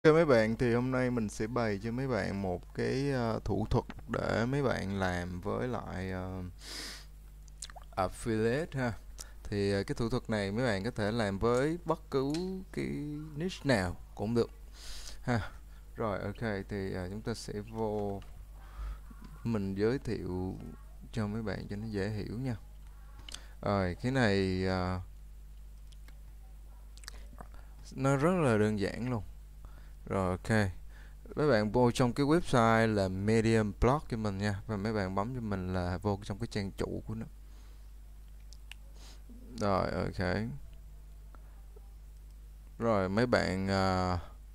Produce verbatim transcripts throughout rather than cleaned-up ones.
Cho mấy bạn thì hôm nay mình sẽ bày cho mấy bạn một cái ờ, thủ thuật để mấy bạn làm với lại ờ, affiliate ha. Thì ờ, cái thủ thuật này mấy bạn có thể làm với bất cứ cái niche nào cũng được ha. Rồi ok thì ờ, chúng ta sẽ vô mình giới thiệu cho mấy bạn cho nó dễ hiểu nha. Rồi cái này ờ, nó rất là đơn giản luôn. Rồi ok. Mấy bạn vô trong cái website là Medium Blog cho mình nha, và mấy bạn bấm cho mình là vô trong cái trang chủ của nó. Rồi ok. Rồi mấy bạn à,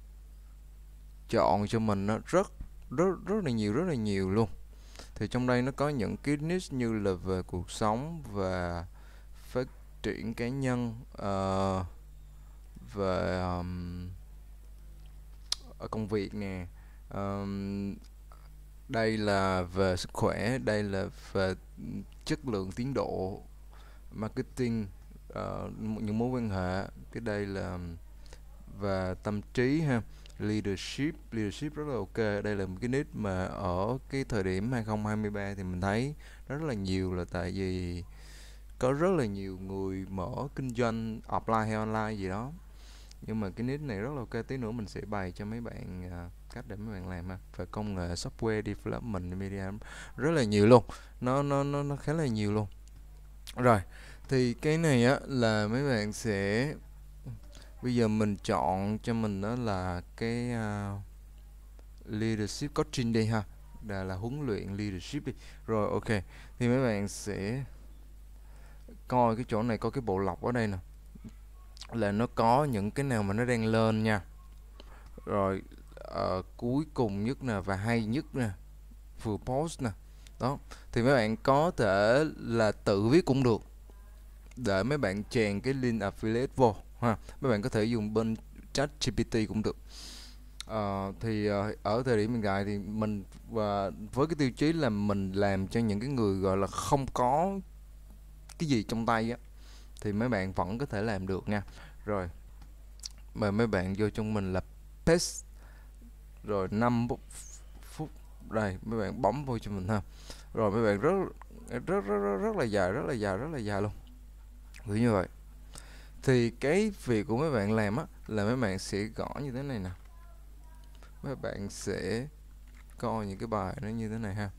chọn cho mình nó rất rất rất là nhiều rất là nhiều luôn. Thì trong đây nó có những cái niche như là về cuộc sống và phát triển cá nhân, ờ, về um, ở công việc nè. Ờm, đây là về sức khỏe, đây là về chất lượng tiến độ marketing, ờ, những mối quan hệ. Cái đây là và tâm trí ha, leadership leadership rất là ok. Đây là một cái niche mà ở cái thời điểm hai không hai ba thì mình thấy rất là nhiều, là tại vì có rất là nhiều người mở kinh doanh offline hay online gì đó. Nhưng mà cái niche này rất là ok, tí nữa mình sẽ bày cho mấy bạn à, cách để mấy bạn làm ha. Về công nghệ software development media rất là nhiều luôn, nó nó nó nó khá là nhiều luôn. Rồi, thì cái này á là mấy bạn sẽ, bây giờ mình chọn cho mình đó là cái uh, leadership coaching đi ha, là là huấn luyện leadership đi. Rồi ok, thì mấy bạn sẽ coi cái chỗ này, có cái bộ lọc ở đây nè, là nó có những cái nào mà nó đang lên nha. Rồi ờ, cuối cùng nhất nè và hay nhất nè, vừa post nè. Đó, thì mấy bạn có thể là tự viết cũng được, để mấy bạn chèn cái link affiliate vô ha. Mấy bạn có thể dùng bên chat G P T cũng được. Ờ, thì ờ, ở thời điểm hiện tại thì mình và với cái tiêu chí là mình làm cho những cái người gọi là không có cái gì trong tay á, thì mấy bạn vẫn có thể làm được nha. Rồi mà mấy bạn vô trong mình là paste, rồi năm phút đây mấy bạn bấm vô cho mình ha. Rồi mấy bạn rất rất rất rất, rất là dài, rất là dài, rất là dài luôn, kiểu như vậy. Thì cái việc của mấy bạn làm á là mấy bạn sẽ gõ như thế này nè, mấy bạn sẽ coi những cái bài nó như thế này ha.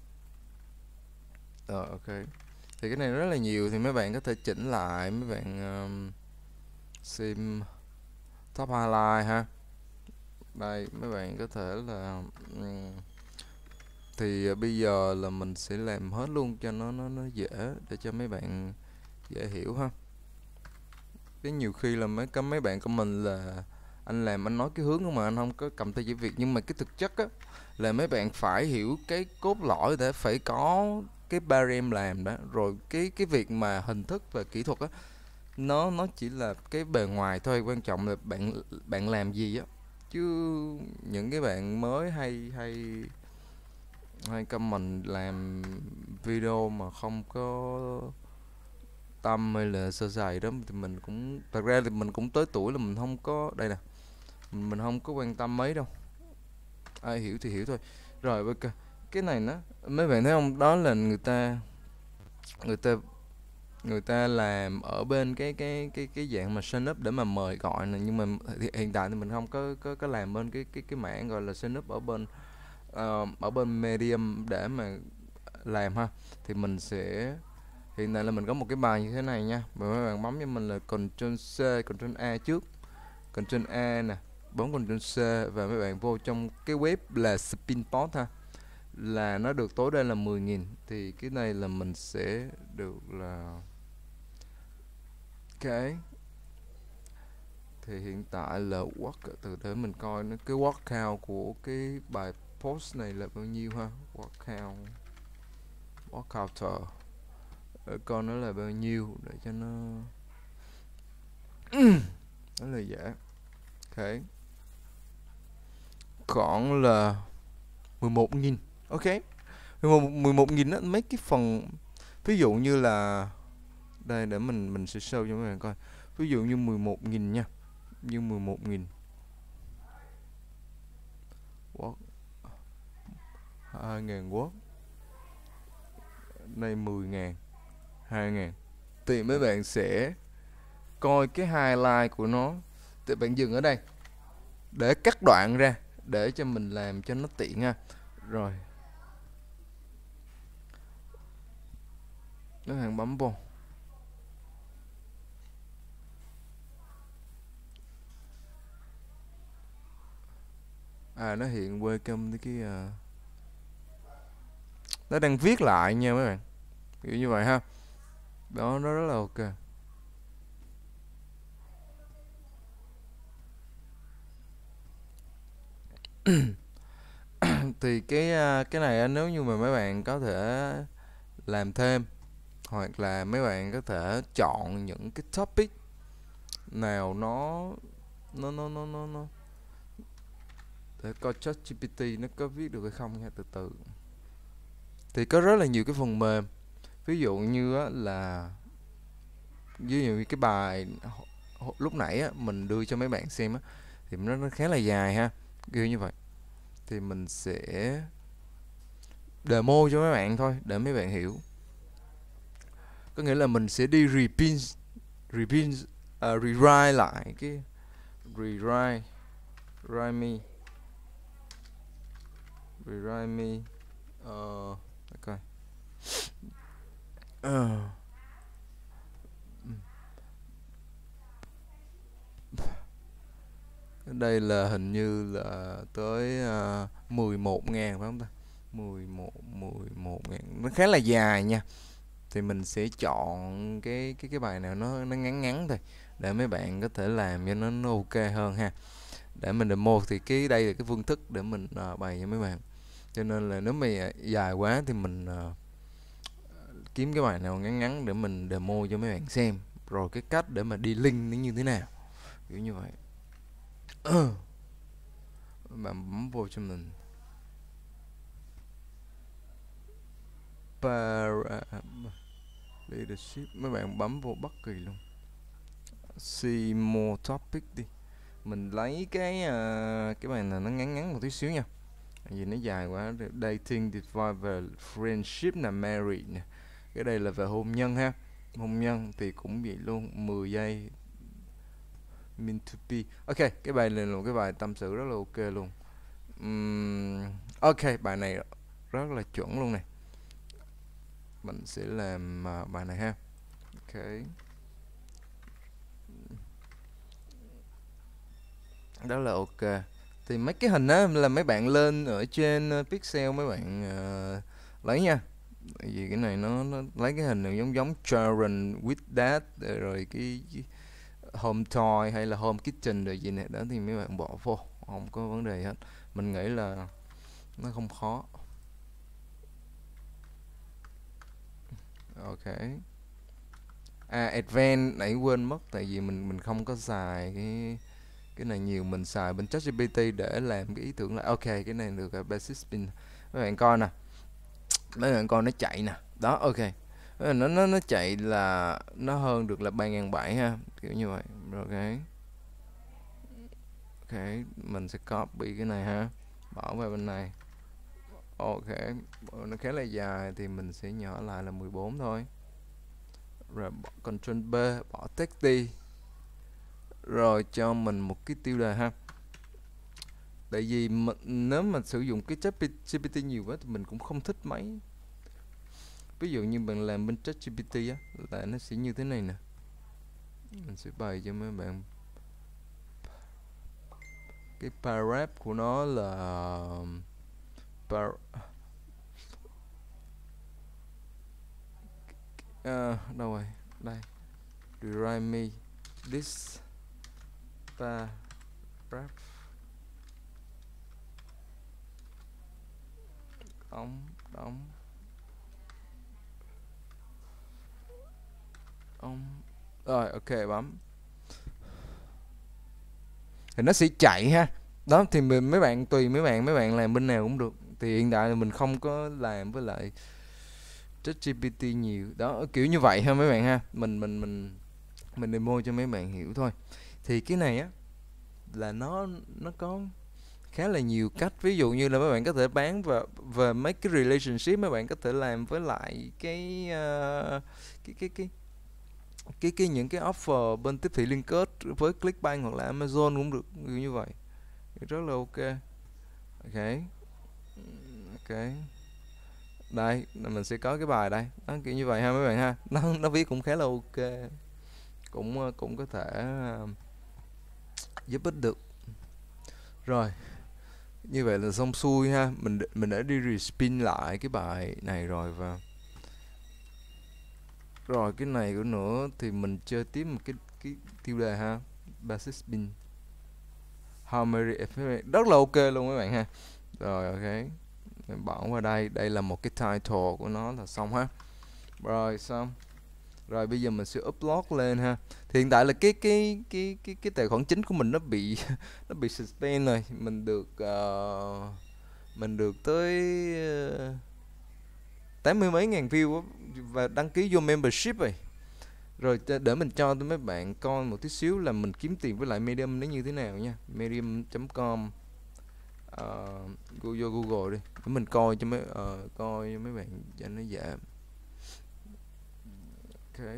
Rồi ok, thì cái này rất là nhiều, thì mấy bạn có thể chỉnh lại, mấy bạn um, xem top highlight ha. Đây mấy bạn có thể là um, thì uh, bây giờ là mình sẽ làm hết luôn cho nó nó nó dễ, để cho mấy bạn dễ hiểu ha. Cái nhiều khi là mấy cái mấy bạn của mình là anh làm anh nói cái hướng mà anh không có cầm tay chỉ việc, nhưng mà cái thực chất á là mấy bạn phải hiểu cái cốt lõi để phải có cái barem làm đó. Rồi cái cái việc mà hình thức và kỹ thuật á, nó nó chỉ là cái bề ngoài thôi, quan trọng là bạn bạn làm gì á. Chứ những cái bạn mới hay hay hay comment làm video mà không có tâm hay là sơ sài đó, thì mình cũng, thật ra thì mình cũng tới tuổi là mình không có, đây nè, mình, mình không có quan tâm mấy đâu, ai hiểu thì hiểu thôi. Rồi ok, cái này nó, mấy bạn thấy không, đó là người ta người ta người ta làm ở bên cái cái cái cái dạng mà sign up để mà mời gọi nè. Nhưng mà hiện tại thì mình không có có có làm bên cái cái cái mảng gọi là sign up ở bên ờ, ở bên Medium để mà làm ha. Thì mình sẽ, hiện tại là mình có một cái bài như thế này nha, và mấy bạn bấm cho mình là Ctrl C Ctrl A trước, Ctrl A nè, bấm Ctrl C, và mấy bạn vô trong cái web là Spinpot ha, là nó được tối đa là mười nghìn. Thì cái này là mình sẽ được là cái, thì hiện tại là work, từ để mình coi nó cái work count của cái bài post này là bao nhiêu ha. Work count, work counter, để coi nó là bao nhiêu để cho nó nó là dễ. Ok, khoảng là mười một nghìn. Ok, mười một nghìn á, mấy cái phần ví dụ như là đây, để mình mình sẽ show cho mấy bạn coi. Ví dụ như mười một nghìn nha, như mười một nghìn hai ngàn word, này mười ngàn, hai ngàn, thì mấy bạn sẽ coi cái highlight của nó. Thì bạn dừng ở đây để cắt đoạn ra để cho mình làm cho nó tiện ha. Rồi các bạn bấm vô, à nó hiện welcome cái uh, nó đang viết lại nha mấy bạn, kiểu như vậy ha. Đó, nó rất là ok. Thì cái uh, cái này nếu như mà mấy bạn có thể làm thêm, hoặc là mấy bạn có thể chọn những cái topic nào nó nó nó nó nó, nó để coi ChatGPT nó có viết được hay không nha. Từ từ, thì có rất là nhiều cái phần mềm, ví dụ như á, là ví dụ như cái bài lúc nãy á, mình đưa cho mấy bạn xem á, thì nó, nó khá là dài ha, kiểu như vậy. Thì mình sẽ demo cho mấy bạn thôi để mấy bạn hiểu. Có nghĩa là mình sẽ đi reprint reprint uh, rewrite lại cái rewrite write me rewrite me uh, coi uh, đây là hình như là tới uh, mười một ngàn phải không ta, mười một mười một ngàn, nó khá là dài nha. Thì mình sẽ chọn cái cái cái bài nào nó nó ngắn ngắn thôi để mấy bạn có thể làm cho nó, nó ok hơn ha. Để mình demo thì cái đây là cái phương thức để mình uh, bày cho mấy bạn. Cho nên là nếu mà dài quá thì mình uh, kiếm cái bài nào ngắn ngắn để mình demo cho mấy bạn xem, rồi cái cách để mà đi link nó như thế nào, kiểu như vậy. Bạn bấm vô cho mình para leadership, mấy bạn bấm vô bất kỳ luôn, see more topic đi. Mình lấy cái uh, cái bài này nó ngắn ngắn một tí xíu nha, vì nó dài quá. Dating, divide, friendship là married nè, cái đây là về hôn nhân ha. Hôn nhân thì cũng vậy luôn, mười giây. Mean to be, ok, cái bài này là một cái bài tâm sự rất là ok luôn. Uhm, ok, bài này rất là chuẩn luôn này. Mình sẽ làm uh, bài này ha. Ok, đó là ok. Thì mấy cái hình á là mấy bạn lên ở trên uh, Pixel mấy bạn uh, lấy nha. Tại vì cái này nó, nó lấy cái hình này giống giống children with dad, rồi cái, cái home toy hay là home kitchen rồi gì nè, đó thì mấy bạn bỏ vô, không có vấn đề hết. Mình nghĩ là nó không khó. Ok. À, advanced nãy quên mất, tại vì mình mình không có xài cái cái này nhiều, mình xài bên ChatGPT để làm cái ý tưởng là ok, cái này được uh, basic spin. Mấy bạn coi nè, mấy bạn coi nó chạy nè, đó ok. Nó nó nó chạy là nó hơn được là ba ngàn bảy ha, kiểu như vậy. Rồi ok. Ok, mình sẽ copy cái này ha, bỏ vào bên này. Ok, nó khá là dài thì mình sẽ nhỏ lại là mười bốn thôi. Rồi bỏ Ctrl B, bỏ text đi. Rồi cho mình một cái tiêu đề ha. Tại vì mà, nếu mà sử dụng cái chat giê pê tê nhiều quá thì mình cũng không thích mấy. Ví dụ như bạn làm bên ChatGPT á là nó sẽ như thế này nè. Mình sẽ bày cho mấy bạn. Cái paragraph của nó là par à, đâu rồi? Đây. Rewrite me this paragraph. Đóng, đóng. Ông rồi ok, bấm thì nó sẽ chạy ha. Đó thì mình, mấy bạn tùy mấy bạn mấy bạn làm bên nào cũng được. Thì hiện tại là mình không có làm với lại ChatGPT nhiều đó, kiểu như vậy ha mấy bạn ha. Mình mình mình mình demo cho mấy bạn hiểu thôi. Thì cái này á là nó nó có khá là nhiều cách. Ví dụ như là mấy bạn có thể bán và và mấy cái relationship mấy bạn có thể làm với lại cái ờ, cái cái cái cái cái những cái offer bên tiếp thị liên kết với Clickbank hoặc là Amazon cũng được như vậy, rất là ok. Ok, ok, đây là mình sẽ có cái bài đây đó, kiểu như vậy ha mấy bạn ha, nó nó viết cũng khá là ok, cũng ờ, cũng có thể ờ, giúp ích được. Rồi, như vậy là xong xuôi ha, mình mình đã đi respin lại cái bài này rồi. Và rồi cái này của nữa thì mình chơi tiếp một cái cái tiêu đề ha, basic spin harmony effect, rất là ok luôn mấy bạn ha. Rồi ok, mình bỏ qua đây, đây là một cái title của nó là xong ha. Rồi xong. Rồi bây giờ mình sẽ upload lên ha. Thì hiện tại là cái cái cái cái cái tài khoản chính của mình nó bị nó bị suspend rồi. Mình được ờ, mình được tới ờ, tám mươi mấy ngàn view á, và đăng ký vô membership rồi. Rồi để mình cho mấy bạn coi một tí xíu là mình kiếm tiền với lại Medium nó như thế nào nha. medium chấm com, uh, vô Google đi để mình coi cho mấy uh, coi cho mấy bạn cho nó dễ. Ok.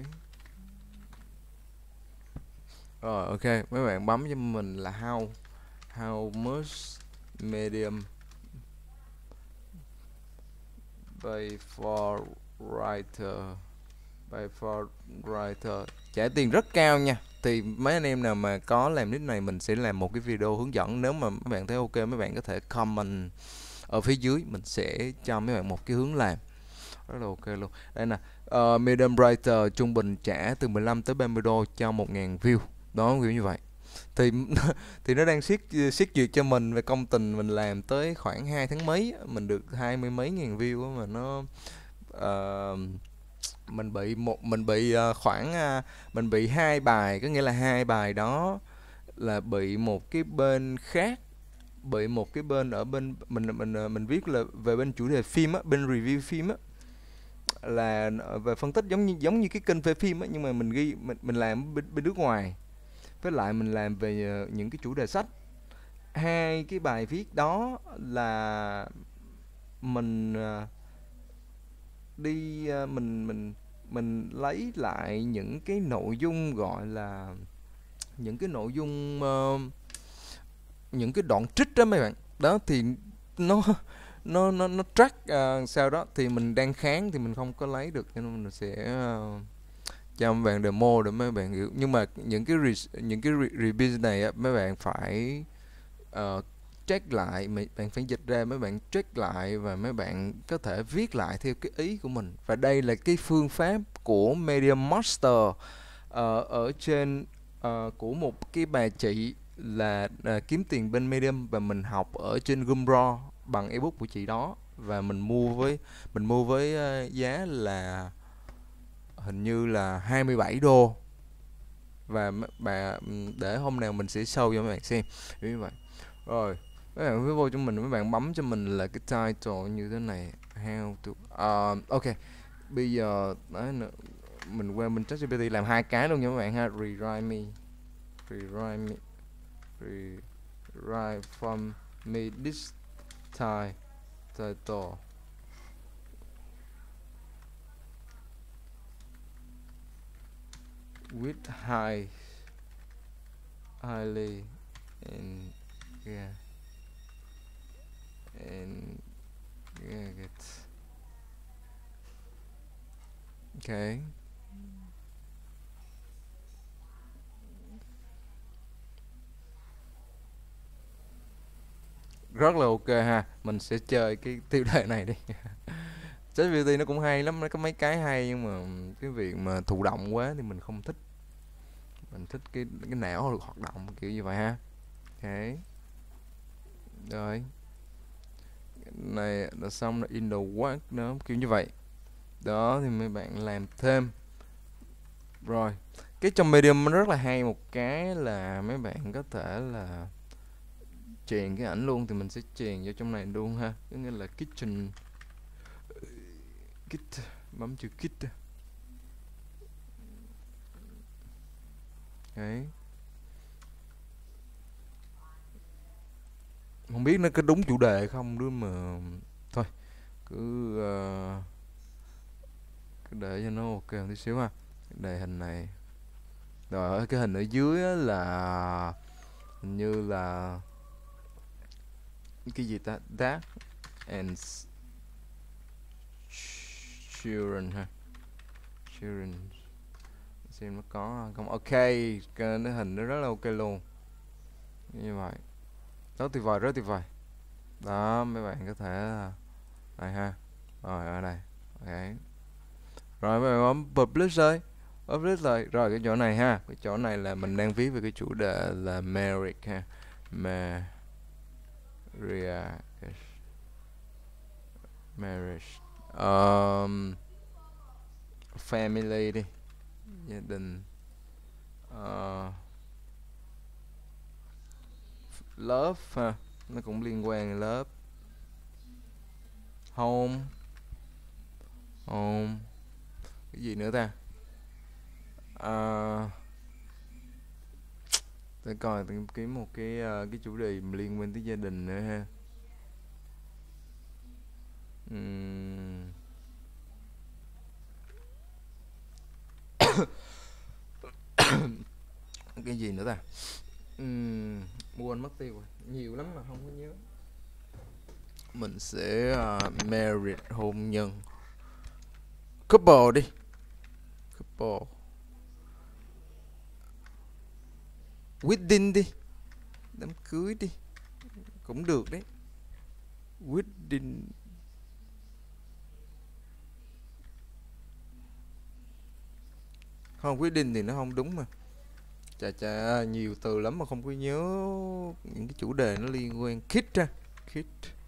Rồi ok, mấy bạn bấm cho mình là how how much Medium pay for writer pay for writer, trả tiền rất cao nha. Thì mấy anh em nào mà có làm nick này mình sẽ làm một cái video hướng dẫn, nếu mà mấy bạn thấy ok mấy bạn có thể comment ở phía dưới, mình sẽ cho mấy bạn một cái hướng làm rất là ok luôn. Đây nè, uh, Medium Writer trung bình trả từ mười lăm tới ba mươi đô cho một ngàn view đó, kiểu như vậy. Thì thì nó đang siết siết duyệt cho mình về công tình, mình làm tới khoảng hai tháng mấy mình được hai mươi mấy ngàn view á, mà nó uh, mình bị một mình bị uh, khoảng uh, mình bị hai bài, có nghĩa là hai bài đó là bị một cái bên khác, bị một cái bên ở bên mình mình mình, mình viết là về bên chủ đề phim á, bên review phim á, là về phân tích giống như giống như cái kênh về phim á, nhưng mà mình ghi mình mình làm bên, bên nước ngoài, với lại mình làm về ờ, những cái chủ đề sách. Hai cái bài viết đó là mình ờ, đi ờ, mình mình mình lấy lại những cái nội dung gọi là những cái nội dung ờ, những cái đoạn trích đó mấy bạn. Đó thì nó nó nó nó track ờ, sau đó thì mình đang kháng thì mình không có lấy được, cho nên mình sẽ ờ, cho mấy bạn demo để mấy bạn hiểu. Nhưng mà những cái re, những cái re, review này á, mấy bạn phải uh, check lại, mấy bạn phải dịch ra, mấy bạn check lại và mấy bạn có thể viết lại theo cái ý của mình. Và đây là cái phương pháp của Medium Master uh, ở trên uh, của một cái bà chị là uh, kiếm tiền bên Medium, và mình học ở trên Gumroad bằng ebook của chị đó, và mình mua với mình mua với uh, giá là hình như là hai mươi bảy đô. Và bà để hôm nào mình sẽ show cho mấy bạn xem như vậy. Rồi mấy bạn cứ vô cho mình, mấy bạn bấm cho mình là cái title như thế này, how to uh, ok. Bây giờ đấy, mình qua mình ChatGPT làm hai cái luôn nha các bạn ha. Rewrite me rewrite me rewrite from me this time title with high highly and yeah and yeah get okay. Rất là ok ha, mình sẽ chơi cái tiêu đề này đi. ChatGPT nó cũng hay lắm, nó có mấy cái hay, nhưng mà cái việc mà thụ động quá thì mình không thích. Mình thích cái cái não được hoạt động kiểu như vậy ha. Ok, rồi này là xong, là in the work đó, kiểu như vậy đó, thì mấy bạn làm thêm. Rồi cái trong Medium nó rất là hay một cái là mấy bạn có thể là chèn cái ảnh luôn, thì mình sẽ chèn vô trong này luôn ha, có nghĩa là kitchen kit, bấm chữ kit đấy. Không biết nó có đúng chủ đề hay không nữa mà. Thôi cứ ờ, cứ để cho nó ok một tí xíu ha. Đề hình này, rồi ở cái hình ở dưới á là hình như là cái gì ta, Dad and children ha, children, xem nó có không. Ok, cái nó hình nó rất là ok luôn, như vậy rất tuyệt vời, rất tuyệt vời. Đó, mấy bạn có thể là đây ha, rồi ở đây, ok, rồi mấy bạn bấm publish rồi, publish rồi. Rồi cái chỗ này ha, cái chỗ này là mình đang viết về cái chủ đề là marriage ha, marriage, marriage, um, family đi, gia đình, uh, love ha, nó cũng liên quan đến love, home, home, cái gì nữa ta, uh, để coi tìm kiếm một cái uh, cái chủ đề mà liên quan tới gia đình nữa ha. Ừm, cái gì nữa ta, Ừm, quên mất tiêu rồi, nhiều lắm mà không có nhớ. Mình sẽ uh, married, hôn nhân, couple đi, couple, wedding đi, đám cưới đi, cũng được đấy, wedding. Không, wedding thì nó không đúng mà. Chà chà, nhiều từ lắm mà không có nhớ những cái chủ đề nó liên quan. Kid ra, kid.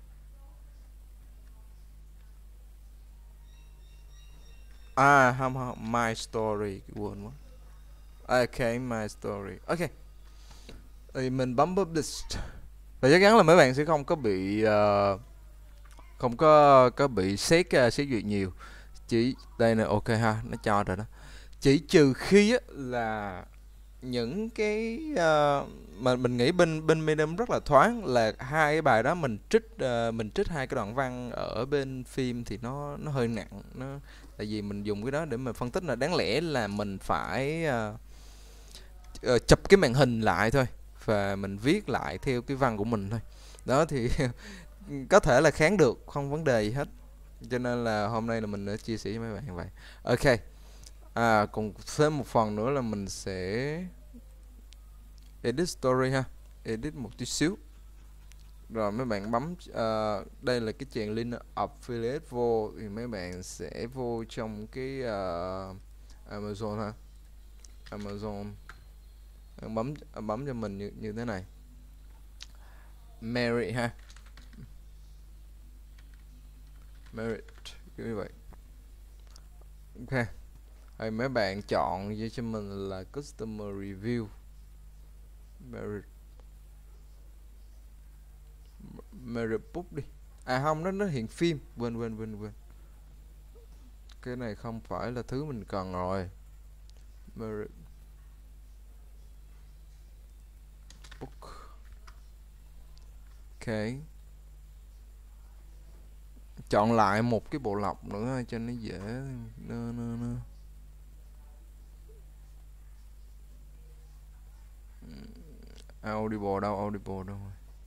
À không, không, my story, quên mất. Ok, my story. Ok, thì mình bấm publish và chắc chắn là mấy bạn sẽ không có bị ờ, không có có bị xét uh, xét duyệt nhiều. Chỉ đây nè, ok ha, nó cho rồi đó. Chỉ trừ khi á, là những cái ờ, mà mình nghĩ bên bên Medium rất là thoáng, là hai cái bài đó mình trích ờ, mình trích hai cái đoạn văn ở bên phim thì nó nó hơi nặng, nó tại vì mình dùng cái đó để mà phân tích, là đáng lẽ là mình phải ờ, ờ, chụp cái màn hình lại thôi và mình viết lại theo cái văn của mình thôi. Đó thì có thể là kháng được, không vấn đề gì hết, cho nên là hôm nay là mình đã chia sẻ với mấy bạn như vậy. Ok, à còn thêm một phần nữa là mình sẽ edit story ha, edit một tí xíu. Rồi mấy bạn bấm ờ, đây là cái chèn link affiliate vô, thì mấy bạn sẽ vô trong cái ờ, Amazon ha, Amazon. Bạn bấm bấm cho mình như, như thế này, Mary ha, Merit, kiểu như vậy. Ok, rồi mấy bạn chọn cho cho mình là customer review, Merit, Merit book đi. À không, nó nó hiện phim, quên quên quên quên, cái này không phải là thứ mình cần rồi. Merit book, ok, chọn lại một cái bộ lọc nữa cho nó dễ. Nơ, nơ, nơ. Audible đâu, Audible đâu.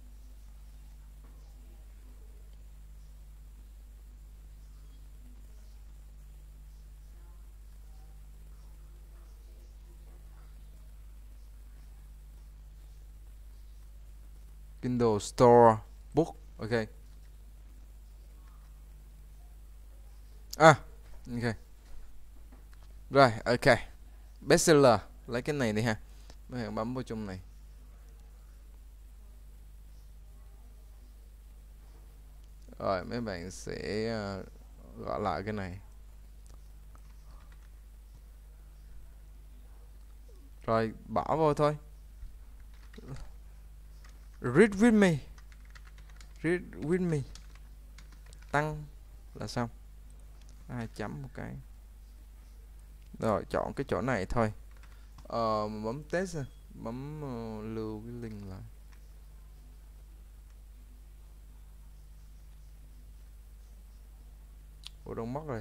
Kindle Store Book, ok. À, ok. Rồi, ok. Bestseller, lấy cái này đi ha. Mấy bạn bấm vào trong này. Rồi, mấy bạn sẽ uh, gọi lại cái này. Rồi, bỏ vô thôi. Read with me. Read with me. Tăng là xong. Hai chấm một cái. Rồi, chọn cái chỗ này thôi. Ờ, bấm test, bấm uh, lưu cái link lại. Ủa đâu mất rồi.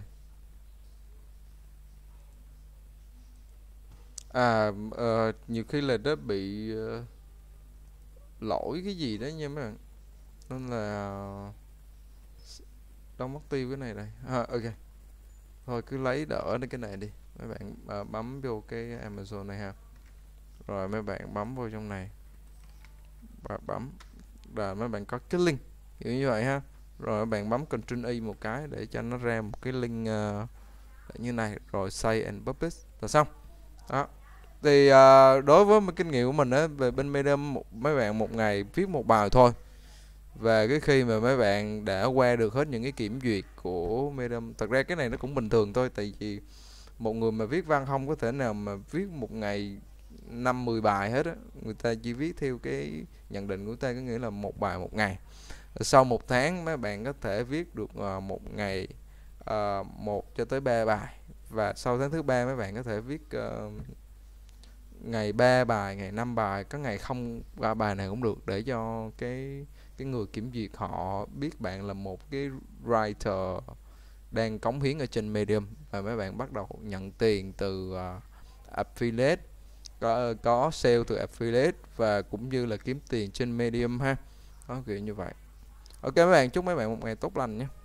À ờ, nhiều khi là nó bị ờ, lỗi cái gì đó nha mấy bạn, nên là đâu mất tiêu cái này rồi. À, ok, thôi cứ lấy đỡ cái này đi. Mấy bạn ờ, bấm vô cái Amazon này ha, rồi mấy bạn bấm vô trong này và bấm, và mấy bạn có cái link kiểu như vậy ha, rồi mấy bạn bấm Ctrl Y một cái để cho nó ra một cái link ờ, như này, rồi save and publish là xong đó. Thì ờ, đối với kinh nghiệm của mình á về bên Medium, một, mấy bạn một ngày viết một bài thôi, và cái khi mà mấy bạn đã qua được hết những cái kiểm duyệt của Medium, thật ra cái này nó cũng bình thường thôi, tại vì một người mà viết văn không có thể nào mà viết một ngày năm mười bài hết á, người ta chỉ viết theo cái nhận định của người ta, có nghĩa là một bài một ngày. Sau một tháng mấy bạn có thể viết được uh, một ngày uh, một cho tới ba bài, và sau tháng thứ ba mấy bạn có thể viết uh, ngày ba bài, ngày năm bài, có ngày không ba bài này cũng được, để cho cái cái người kiểm duyệt họ biết bạn là một cái writer đang cống hiến ở trên Medium, và mấy bạn bắt đầu nhận tiền từ uh, affiliate, có, có sale từ affiliate, và cũng như là kiếm tiền trên Medium ha, đó kiểu như vậy. Ok mấy bạn, chúc mấy bạn một ngày tốt lành nhé.